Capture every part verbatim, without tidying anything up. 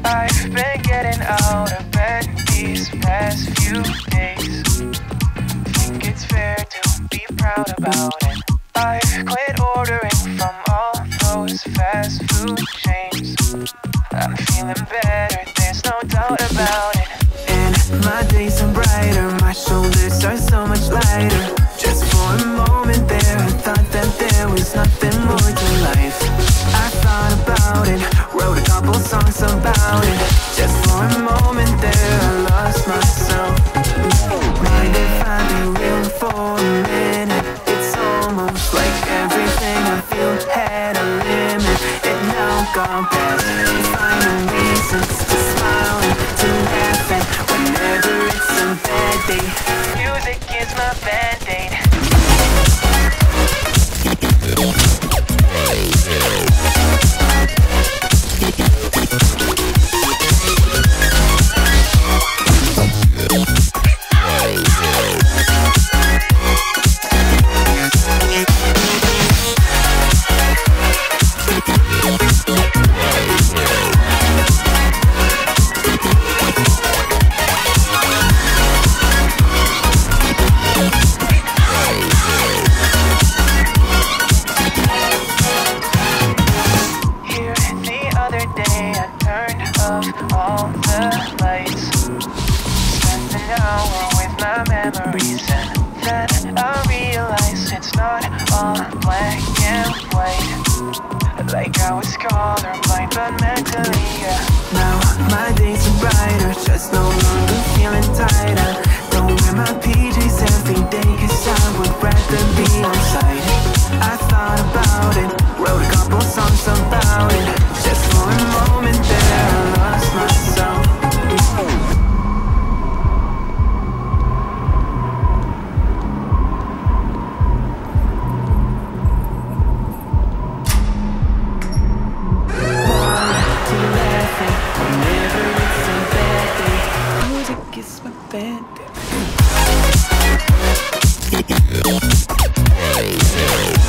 I've been getting out of bed these past few days. Think it's fair to be proud about it. I've quit ordering from all those fast food chains. I'm feeling better, there's no doubt about it. And my days are brighter, my shoulders are so much lighter. Just for a moment there, I thought that there was nothing more to life. I thought about it, wrote a couple songs about it. Just for a moment there, I lost myself. Mind if I be real for a minute? It's almost like everything I feel had a limit. It now gone past, finding reasons to smile and to laugh at whenever it's a bad day. Music is my band-aid. All the lights, spent an hour with my memories, and then I realized it's not all black and white. Like I was colorblind, but mentally, yeah. Now my days are brighter, just no longer feeling tired. I don't wear my P Js every day, cause I would rather be on site. I thought about it, wrote a couple songs about it. Just for a moment there, I lost myself. Whenever it's a bad day, music is my band.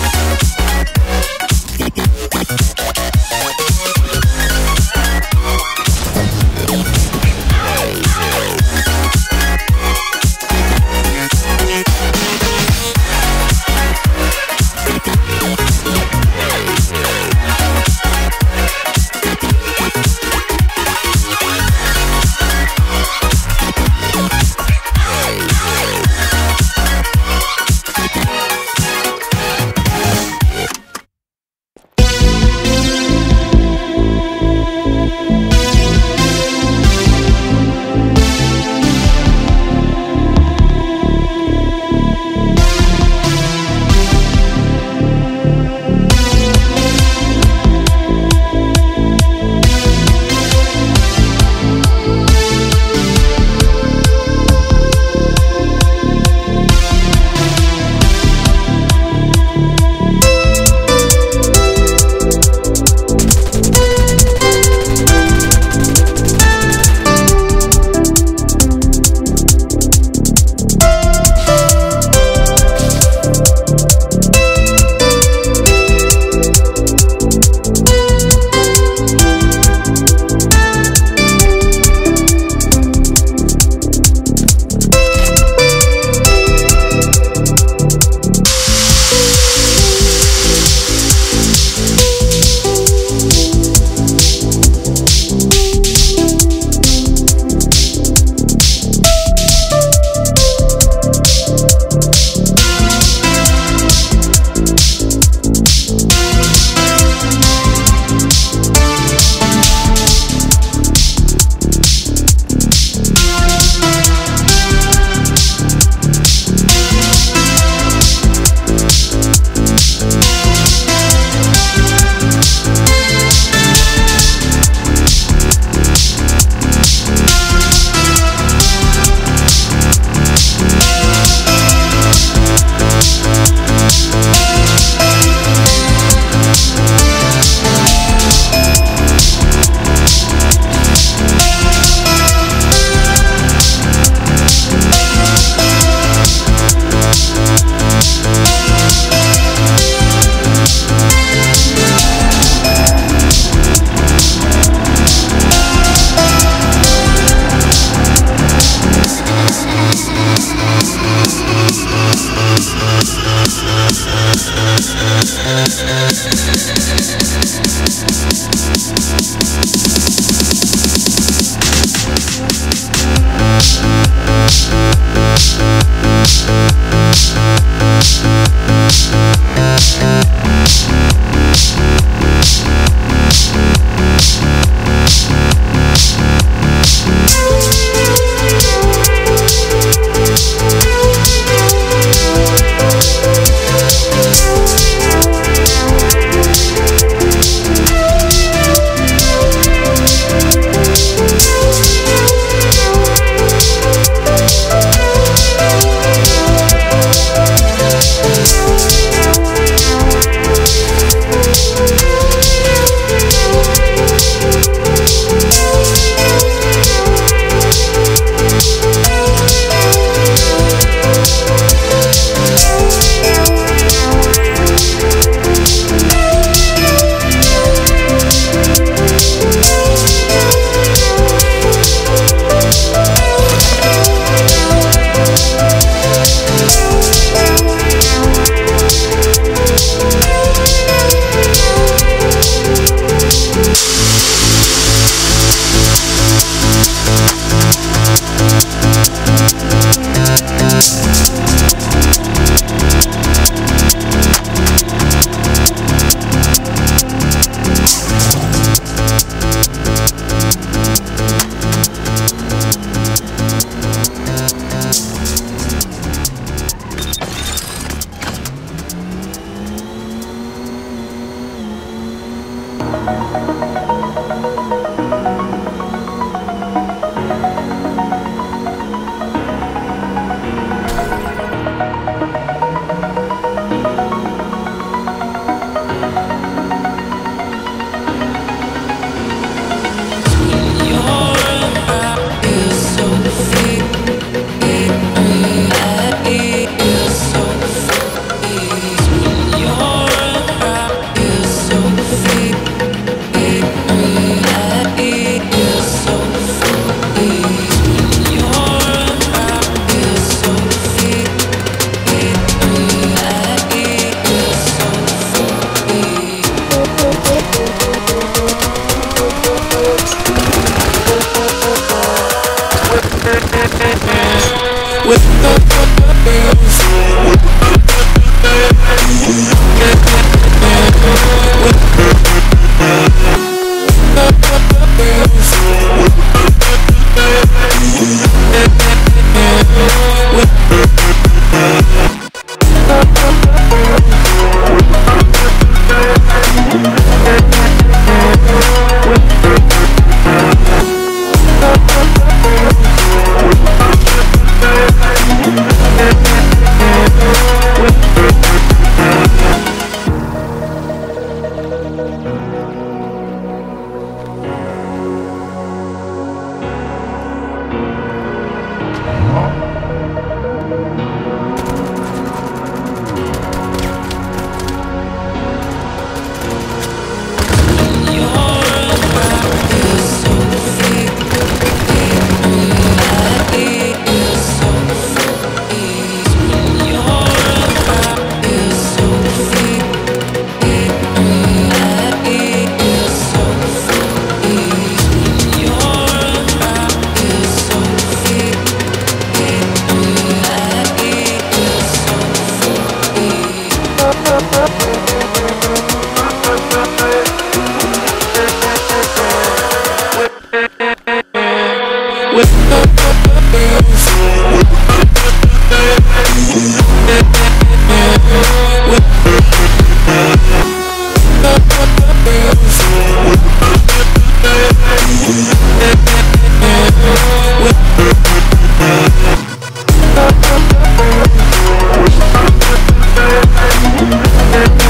We'll be right back.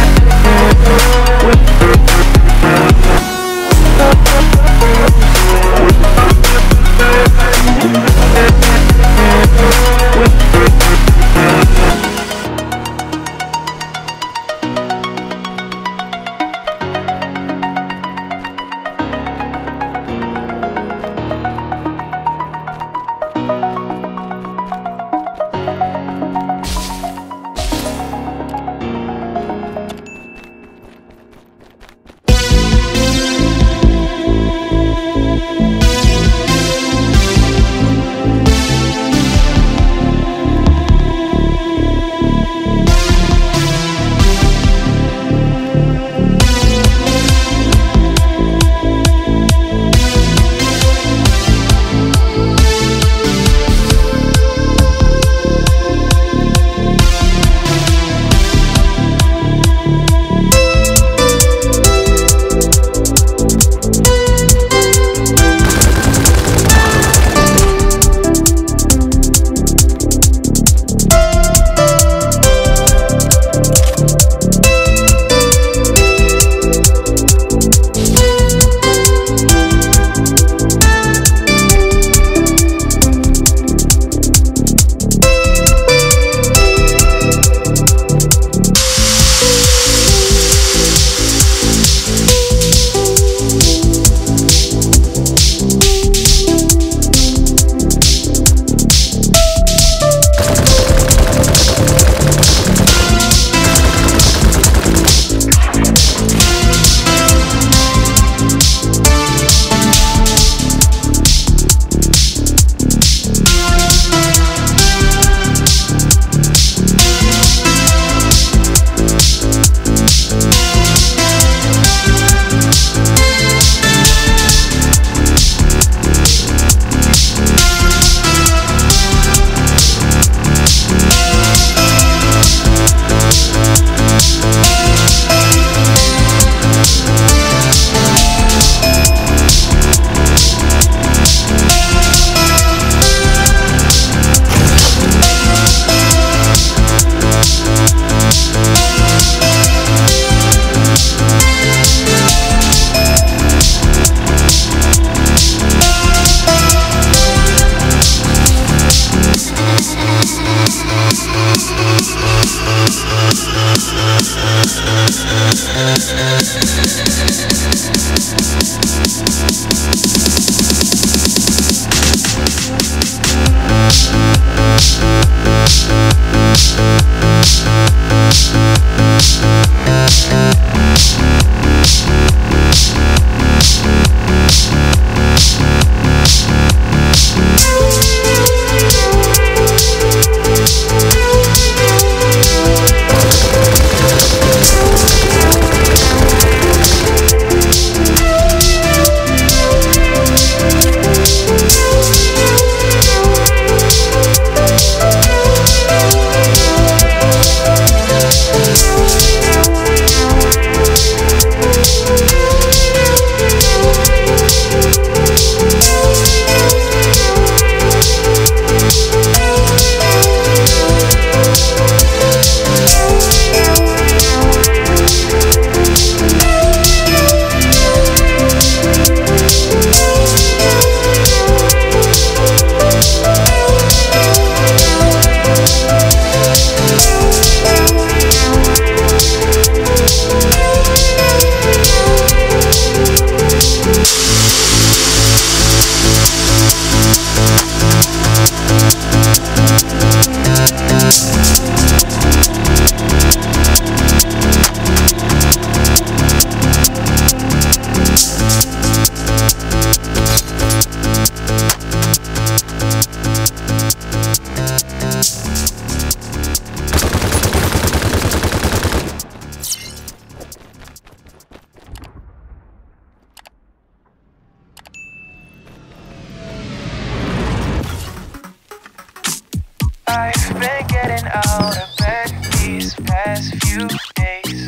I've been getting out of bed these past few days.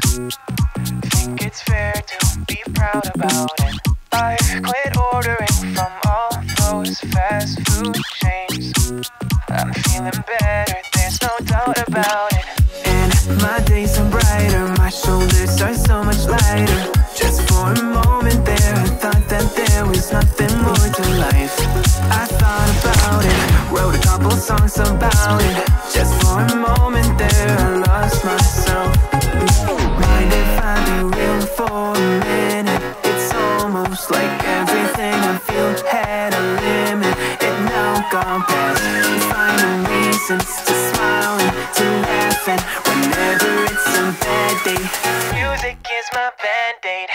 Think it's fair to be proud about it. I've quit ordering from all those fast food chains. I'm feeling better, there's no doubt about it. And my days are brighter, my shoulders are so much lighter. Just for a moment there, I thought that there was nothing more to life. I thought about it, wrote a couple songs about it. Just for a moment there, I lost myself. Mind if I be real for a minute? It's almost like everything I feel had a limit. It now gone past, finding reasons to smile and to laugh. And whenever it's a bad day, music is my band-aid.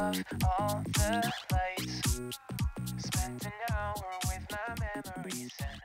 All the lights, spent an hour with my memories.